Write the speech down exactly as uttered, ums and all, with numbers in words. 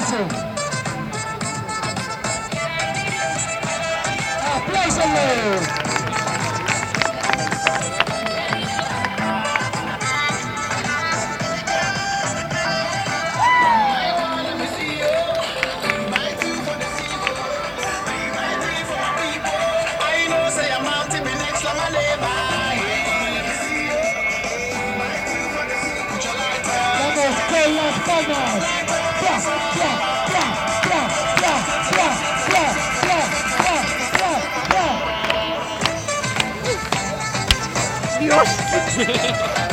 aplauso. ¡Apláusenlo! Con las palmas. Pla, pla, pla, pla, pla, pla, pla, pla, pla, pla, pla. Dios.